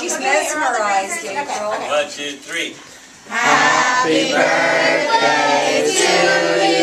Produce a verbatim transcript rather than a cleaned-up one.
She's mesmerized, April. One, two, three. Happy birthday to you.